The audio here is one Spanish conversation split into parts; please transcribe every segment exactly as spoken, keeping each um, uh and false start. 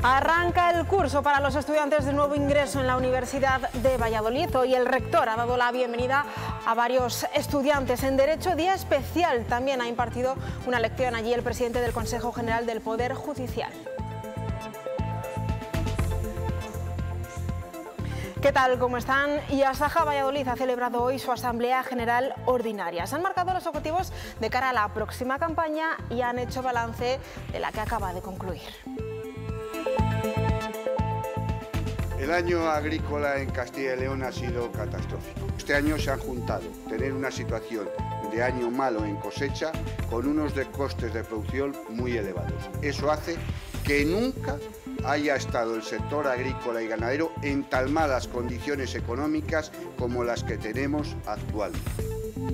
Arranca el curso para los estudiantes de nuevo ingreso en la Universidad de Valladolid. Hoy el rector ha dado la bienvenida a varios estudiantes en Derecho, día especial. También ha impartido una lección allí el presidente del Consejo General del Poder Judicial. ¿Qué tal? ¿Cómo están? Asaja Valladolid ha celebrado hoy su Asamblea General Ordinaria. Se han marcado los objetivos de cara a la próxima campaña y han hecho balance de la que acaba de concluir. El año agrícola en Castilla y León ha sido catastrófico. Este año se han juntado tener una situación de año malo en cosecha con unos de costes de producción muy elevados. Eso hace que nunca haya estado el sector agrícola y ganadero en tan malas condiciones económicas como las que tenemos actualmente.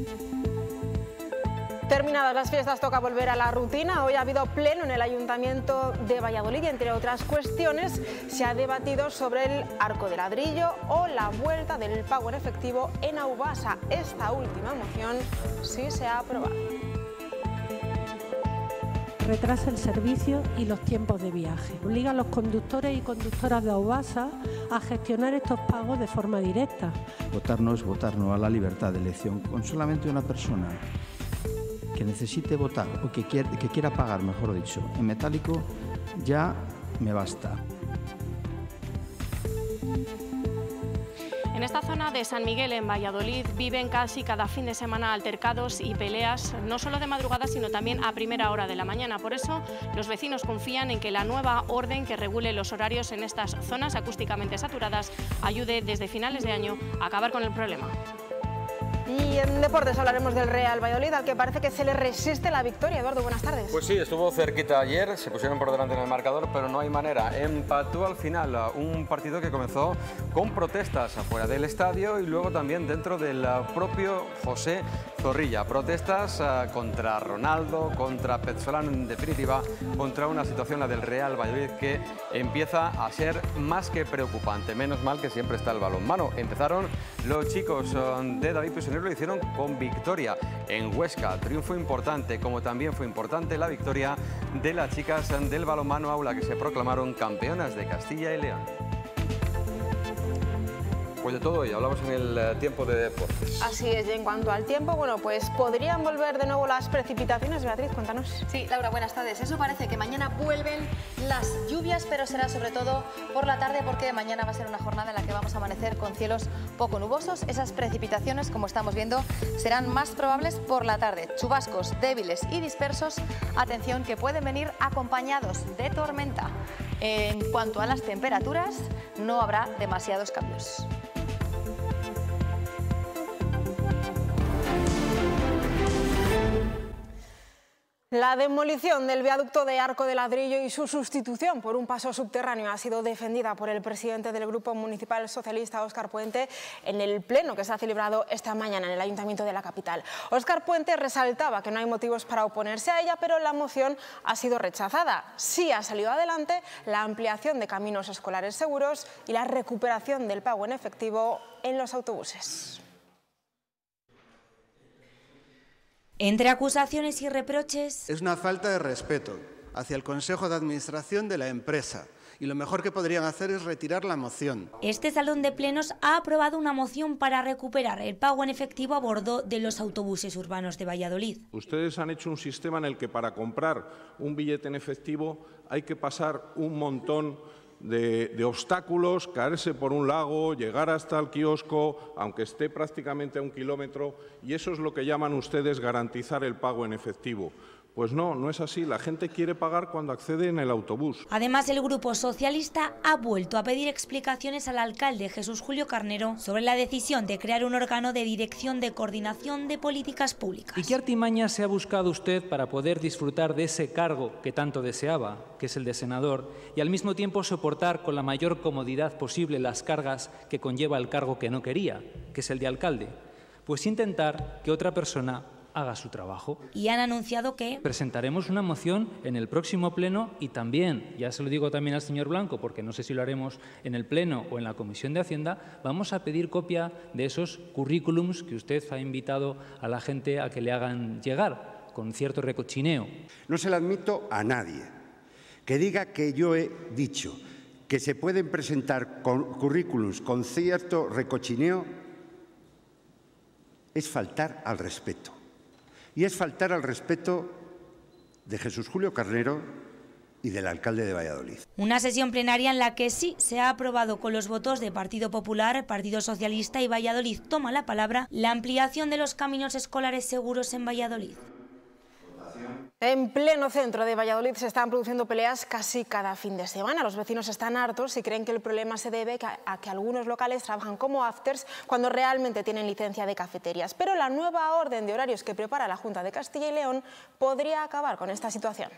Terminadas las fiestas toca volver a la rutina. Hoy ha habido pleno en el Ayuntamiento de Valladolid y, entre otras cuestiones, se ha debatido sobre el arco de ladrillo o la vuelta del pago en efectivo en Aubasa. Esta última moción sí se ha aprobado. Retrasa el servicio y los tiempos de viaje. Obliga a los conductores y conductoras de Aubasa a gestionar estos pagos de forma directa. Votar no es votar no a la libertad de elección. Con solamente una persona que necesite votar o que quiera, que quiera pagar, mejor dicho, en metálico, ya me basta. En esta zona de San Miguel, en Valladolid, viven casi cada fin de semana altercados y peleas, no solo de madrugada, sino también a primera hora de la mañana. Por eso, los vecinos confían en que la nueva orden que regule los horarios en estas zonas acústicamente saturadas ayude desde finales de año a acabar con el problema. Y en deportes hablaremos del Real Valladolid, al que parece que se le resiste la victoria. Eduardo, buenas tardes. Pues sí, estuvo cerquita ayer, se pusieron por delante en el marcador, pero no hay manera. Empató al final un partido que comenzó con protestas afuera del estadio y luego también dentro del propio José Zorrilla. Protestas uh, contra Ronaldo, contra Petzolano, en definitiva, contra una situación, la del Real Valladolid, que empieza a ser más que preocupante. Menos mal que siempre está el balonmano. Empezaron los chicos uh, de David Pisonero, lo hicieron con victoria en Huesca. Triunfo importante, como también fue importante la victoria de las chicas del balonmano Aula, que se proclamaron campeonas de Castilla y León. Pues de todo ello, hablamos en el tiempo de deportes. Así es, y en cuanto al tiempo, bueno, pues podrían volver de nuevo las precipitaciones. Beatriz, cuéntanos. Sí, Laura, buenas tardes. Eso parece que mañana vuelven las lluvias, pero será sobre todo por la tarde, porque mañana va a ser una jornada en la que vamos a amanecer con cielos poco nubosos. Esas precipitaciones, como estamos viendo, serán más probables por la tarde. Chubascos débiles y dispersos, atención, que pueden venir acompañados de tormenta. En cuanto a las temperaturas, no habrá demasiados cambios. La demolición del viaducto de Arco de Ladrillo y su sustitución por un paso subterráneo ha sido defendida por el presidente del Grupo Municipal Socialista, Óscar Puente, en el pleno que se ha celebrado esta mañana en el Ayuntamiento de la capital. Óscar Puente resaltaba que no hay motivos para oponerse a ella, pero la moción ha sido rechazada. Sí ha salido adelante la ampliación de caminos escolares seguros y la recuperación del pago en efectivo en los autobuses. Entre acusaciones y reproches... Es una falta de respeto hacia el Consejo de Administración de la empresa y lo mejor que podrían hacer es retirar la moción. Este salón de plenos ha aprobado una moción para recuperar el pago en efectivo a bordo de los autobuses urbanos de Valladolid. Ustedes han hecho un sistema en el que para comprar un billete en efectivo hay que pasar un montón De, de obstáculos, caerse por un lago, llegar hasta el kiosco, aunque esté prácticamente a un kilómetro, y eso es lo que llaman ustedes garantizar el pago en efectivo. Pues no, no es así. La gente quiere pagar cuando accede en el autobús. Además, el Grupo Socialista ha vuelto a pedir explicaciones al alcalde Jesús Julio Carnero sobre la decisión de crear un órgano de dirección de coordinación de políticas públicas. ¿Y qué artimaña se ha buscado usted para poder disfrutar de ese cargo que tanto deseaba, que es el de senador, y al mismo tiempo soportar con la mayor comodidad posible las cargas que conlleva el cargo que no quería, que es el de alcalde? Pues intentar que otra persona haga su trabajo. Y han anunciado que presentaremos una moción en el próximo pleno y también, ya se lo digo también al señor Blanco, porque no sé si lo haremos en el pleno o en la Comisión de Hacienda, vamos a pedir copia de esos currículums que usted ha invitado a la gente a que le hagan llegar, con cierto recochineo. No se le admito a nadie Que diga que yo he dicho que se pueden presentar currículums con cierto recochineo es faltar al respeto. Y es faltar al respeto de Jesús Julio Carnero y del alcalde de Valladolid. Una sesión plenaria en la que sí se ha aprobado con los votos de Partido Popular, Partido Socialista y Valladolid toma la palabra la ampliación de los caminos escolares seguros en Valladolid. En pleno centro de Valladolid se están produciendo peleas casi cada fin de semana. Los vecinos están hartos y creen que el problema se debe a que algunos locales trabajan como afters cuando realmente tienen licencia de cafeterías. Pero la nueva orden de horarios que prepara la Junta de Castilla y León podría acabar con esta situación.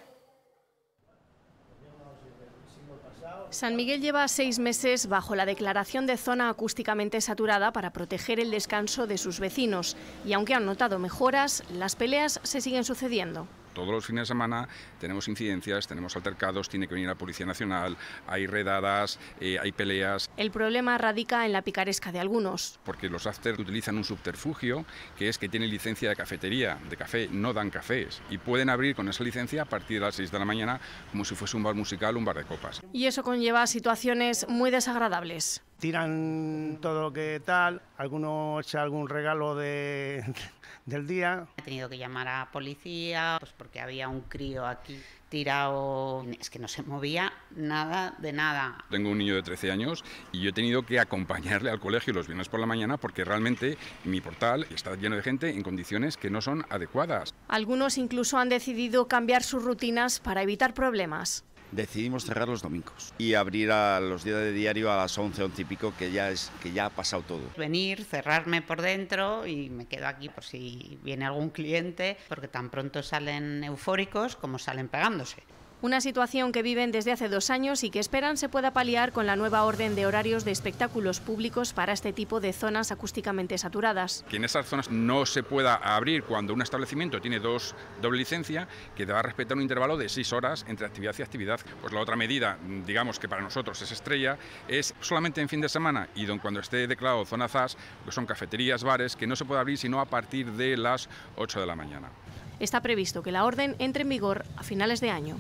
San Miguel lleva seis meses bajo la declaración de zona acústicamente saturada para proteger el descanso de sus vecinos. Y aunque han notado mejoras, las peleas se siguen sucediendo. Todos los fines de semana tenemos incidencias, tenemos altercados, tiene que venir la Policía Nacional, hay redadas, eh, hay peleas. El problema radica en la picaresca de algunos. Porque los afters utilizan un subterfugio, que es que tienen licencia de cafetería, de café, no dan cafés. Y pueden abrir con esa licencia a partir de las seis de la mañana como si fuese un bar musical, un bar de copas. Y eso conlleva situaciones muy desagradables. Tiran todo lo que tal, alguno echa algún regalo de, del día. He tenido que llamar a policía, pues porque había un crío aquí tirado, es que no se movía nada de nada. Tengo un niño de trece años y yo he tenido que acompañarle al colegio los viernes por la mañana porque realmente mi portal está lleno de gente en condiciones que no son adecuadas. Algunos incluso han decidido cambiar sus rutinas para evitar problemas. Decidimos cerrar los domingos y abrir a los días de diario a las once, once y pico, que ya, es, que ya ha pasado todo. Venir, cerrarme por dentro y me quedo aquí por si viene algún cliente, porque tan pronto salen eufóricos como salen pegándose. Una situación que viven desde hace dos años y que esperan se pueda paliar con la nueva orden de horarios de espectáculos públicos para este tipo de zonas acústicamente saturadas. Que en esas zonas no se pueda abrir cuando un establecimiento tiene dos doble licencia, que deba respetar un intervalo de seis horas entre actividad y actividad. Pues la otra medida, digamos que para nosotros es estrella, es solamente en fin de semana y cuando esté declarado zona Z A S, que son cafeterías, bares, que no se puede abrir sino a partir de las ocho de la mañana. Está previsto que la orden entre en vigor a finales de año.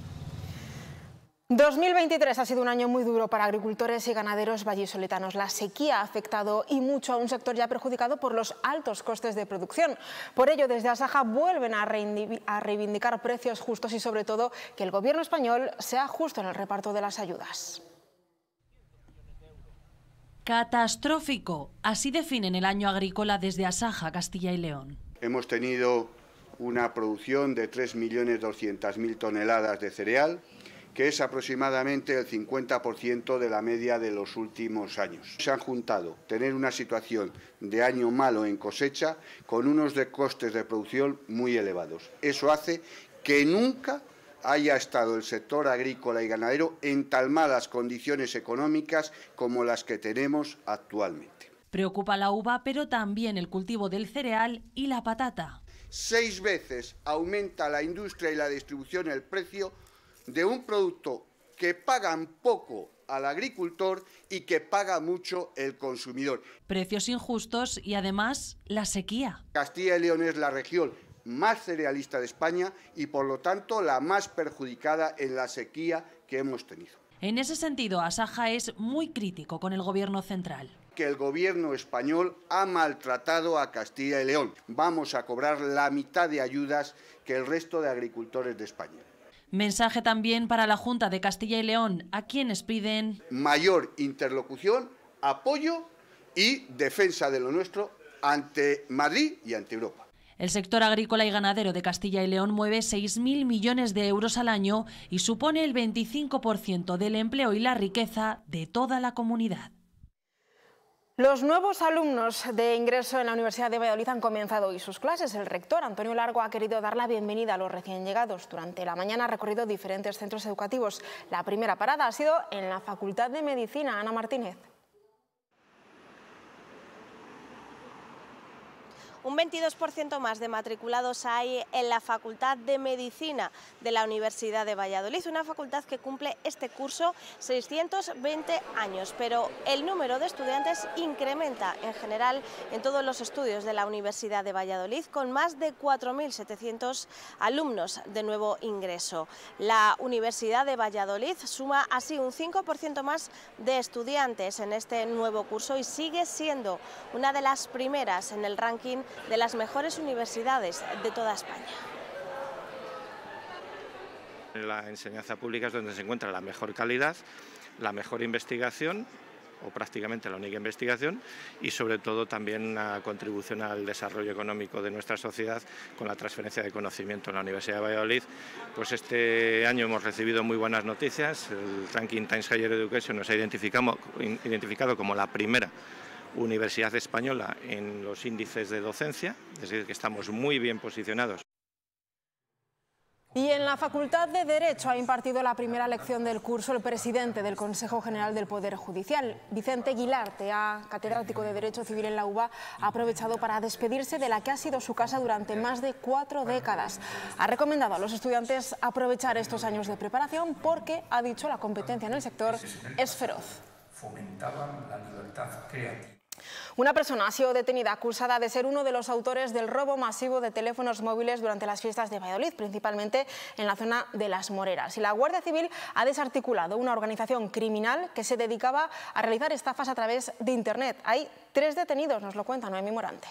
dos mil veintitrés ha sido un año muy duro para agricultores y ganaderos vallisoletanos. La sequía ha afectado y mucho a un sector ya perjudicado por los altos costes de producción. Por ello, desde Asaja vuelven a reivindicar precios justos y, sobre todo, que el gobierno español sea justo en el reparto de las ayudas. Catastrófico. Así definen el año agrícola desde Asaja, Castilla y León. Hemos tenido una producción de tres millones doscientas mil toneladas de cereal, que es aproximadamente el cincuenta por ciento de la media de los últimos años. Se han juntado tener una situación de año malo en cosecha con unos de costes de producción muy elevados. Eso hace que nunca haya estado el sector agrícola y ganadero en tan malas condiciones económicas como las que tenemos actualmente. Preocupa la uva, pero también el cultivo del cereal y la patata. Seis veces aumenta la industria y la distribución el precio de un producto que pagan poco al agricultor y que paga mucho el consumidor. Precios injustos y además la sequía. Castilla y León es la región más cerealista de España y por lo tanto la más perjudicada en la sequía que hemos tenido. En ese sentido, Asaja es muy crítico con el gobierno central. Que el gobierno español ha maltratado a Castilla y León. Vamos a cobrar la mitad de ayudas que el resto de agricultores de España. Mensaje también para la Junta de Castilla y León, a quienes piden mayor interlocución, apoyo y defensa de lo nuestro ante Madrid y ante Europa. El sector agrícola y ganadero de Castilla y León mueve seis mil millones de euros al año y supone el veinticinco por ciento del empleo y la riqueza de toda la comunidad. Los nuevos alumnos de ingreso en la Universidad de Valladolid han comenzado hoy sus clases. El rector, Antonio Largo, ha querido dar la bienvenida a los recién llegados. Durante la mañana ha recorrido diferentes centros educativos. La primera parada ha sido en la Facultad de Medicina. Ana Martínez. Un veintidós por ciento más de matriculados hay en la Facultad de Medicina de la Universidad de Valladolid, una facultad que cumple este curso seiscientos veinte años, pero el número de estudiantes incrementa en general en todos los estudios de la Universidad de Valladolid, con más de cuatro mil setecientos alumnos de nuevo ingreso. La Universidad de Valladolid suma así un cinco por ciento más de estudiantes en este nuevo curso y sigue siendo una de las primeras en el ranking de las mejores universidades de toda España. La enseñanza pública es donde se encuentra la mejor calidad, la mejor investigación, o prácticamente la única investigación, y sobre todo también una contribución al desarrollo económico de nuestra sociedad con la transferencia de conocimiento en la Universidad de Valladolid. Pues este año hemos recibido muy buenas noticias. El ranking Times Higher Education nos ha identificado, identificado como la primera universidad española en los índices de docencia, es decir, que estamos muy bien posicionados. Y en la Facultad de Derecho ha impartido la primera lección del curso el presidente del Consejo General del Poder Judicial. Vicente Guilarte, catedrático de Derecho Civil en la U B A, ha aprovechado para despedirse de la que ha sido su casa durante más de cuatro décadas. Ha recomendado a los estudiantes aprovechar estos años de preparación porque, ha dicho, la competencia en el sector es feroz. Fomentaban la libertad creativa. Una persona ha sido detenida acusada de ser uno de los autores del robo masivo de teléfonos móviles durante las fiestas de Valladolid, principalmente en la zona de Las Moreras. Y la Guardia Civil ha desarticulado una organización criminal que se dedicaba a realizar estafas a través de Internet. Hay tres detenidos, nos lo cuenta Noemí Morante.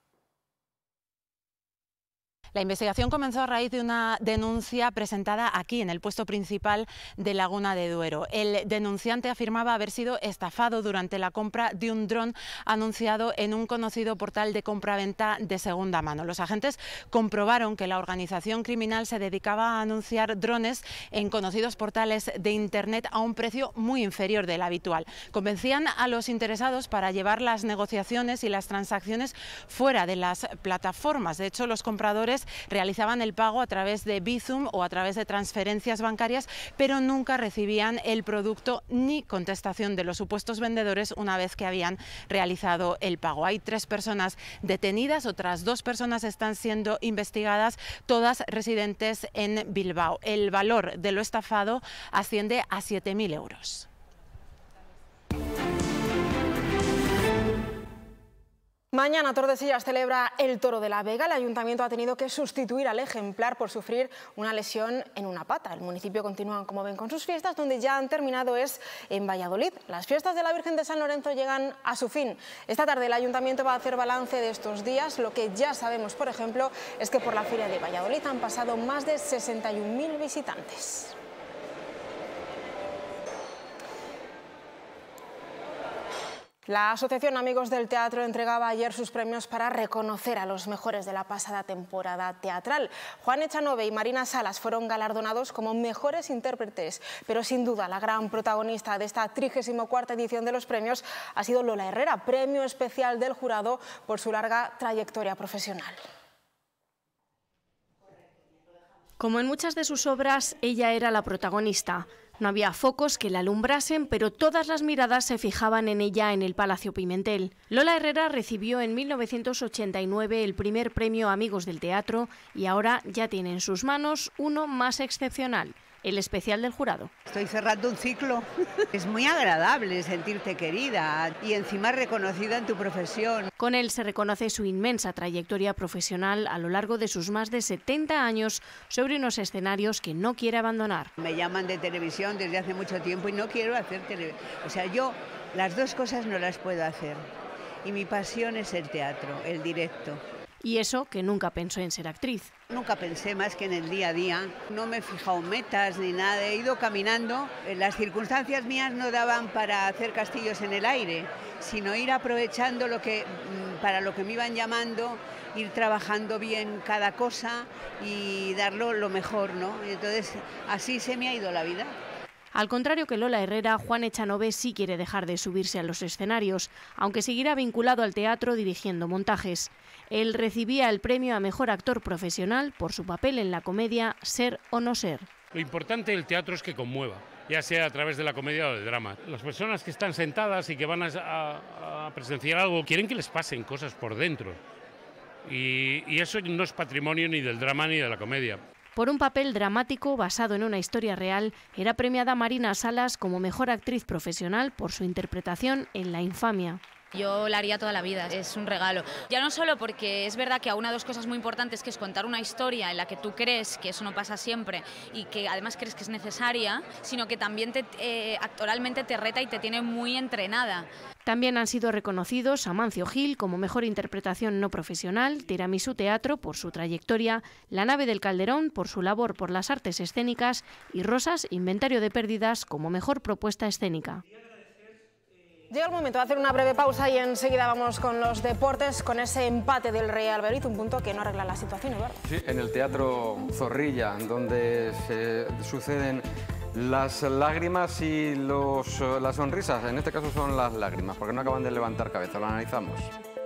La investigación comenzó a raíz de una denuncia presentada aquí, en el puesto principal de Laguna de Duero. El denunciante afirmaba haber sido estafado durante la compra de un dron anunciado en un conocido portal de compraventa de segunda mano. Los agentes comprobaron que la organización criminal se dedicaba a anunciar drones en conocidos portales de Internet a un precio muy inferior del habitual. Convencían a los interesados para llevar las negociaciones y las transacciones fuera de las plataformas. De hecho, los compradores realizaban el pago a través de Bizum o a través de transferencias bancarias, pero nunca recibían el producto ni contestación de los supuestos vendedores una vez que habían realizado el pago. Hay tres personas detenidas, otras dos personas están siendo investigadas, todas residentes en Bilbao. El valor de lo estafado asciende a siete mil euros. Mañana Tordesillas celebra el Toro de la Vega. El ayuntamiento ha tenido que sustituir al ejemplar por sufrir una lesión en una pata. El municipio continúa, como ven, con sus fiestas, donde ya han terminado es en Valladolid. Las fiestas de la Virgen de San Lorenzo llegan a su fin. Esta tarde el ayuntamiento va a hacer balance de estos días. Lo que ya sabemos, por ejemplo, es que por la feria de Valladolid han pasado más de sesenta y un mil visitantes. La Asociación Amigos del Teatro entregaba ayer sus premios para reconocer a los mejores de la pasada temporada teatral. Juan Echanove y Marina Salas fueron galardonados como mejores intérpretes, pero sin duda la gran protagonista de esta trigésima cuarta edición de los premios ha sido Lola Herrera, premio especial del jurado por su larga trayectoria profesional. Como en muchas de sus obras, ella era la protagonista. No había focos que la alumbrasen, pero todas las miradas se fijaban en ella en el Palacio Pimentel. Lola Herrera recibió en mil novecientos ochenta y nueve el primer premio Amigos del Teatro y ahora ya tiene en sus manos uno más excepcional, el especial del jurado. Estoy cerrando un ciclo. Es muy agradable sentirte querida y encima reconocida en tu profesión. Con él se reconoce su inmensa trayectoria profesional a lo largo de sus más de setenta años sobre unos escenarios que no quiere abandonar. Me llaman de televisión desde hace mucho tiempo y no quiero hacer televisión. O sea, yo las dos cosas no las puedo hacer. Y mi pasión es el teatro, el directo. Y eso que nunca pensó en ser actriz. Nunca pensé más que en el día a día. No me he fijado metas ni nada, he ido caminando. Las circunstancias mías no daban para hacer castillos en el aire, sino ir aprovechando lo que, para lo que me iban llamando, ir trabajando bien cada cosa y darlo lo mejor, ¿no? Entonces, así se me ha ido la vida. Al contrario que Lola Herrera, Juan Echanove sí quiere dejar de subirse a los escenarios, aunque seguirá vinculado al teatro dirigiendo montajes. Él recibía el premio a Mejor Actor Profesional por su papel en la comedia Ser o no ser. Lo importante del teatro es que conmueva, ya sea a través de la comedia o del drama. Las personas que están sentadas y que van a, a, a presenciar algo quieren que les pasen cosas por dentro. Y, y eso no es patrimonio ni del drama ni de la comedia. Por un papel dramático basado en una historia real, era premiada Marina Salas como mejor actriz profesional por su interpretación en La infamia. Yo la haría toda la vida, es un regalo. Ya no solo porque es verdad que una de las cosas muy importantes que es contar una historia en la que tú crees que eso no pasa siempre y que además crees que es necesaria, sino que también te, eh, actoralmente te reta y te tiene muy entrenada. También han sido reconocidos Amancio Gil como mejor interpretación no profesional, Tiramisú Teatro por su trayectoria, La nave del Calderón por su labor por las artes escénicas y Rosas, Inventario de pérdidas como mejor propuesta escénica. Llega el momento de hacer una breve pausa y enseguida vamos con los deportes, con ese empate del Real Valladolid, un punto que no arregla la situación, Eduardo. Sí, en el Teatro Zorrilla, donde se suceden las lágrimas y los, las sonrisas. En este caso son las lágrimas, porque no acaban de levantar cabeza. Lo analizamos.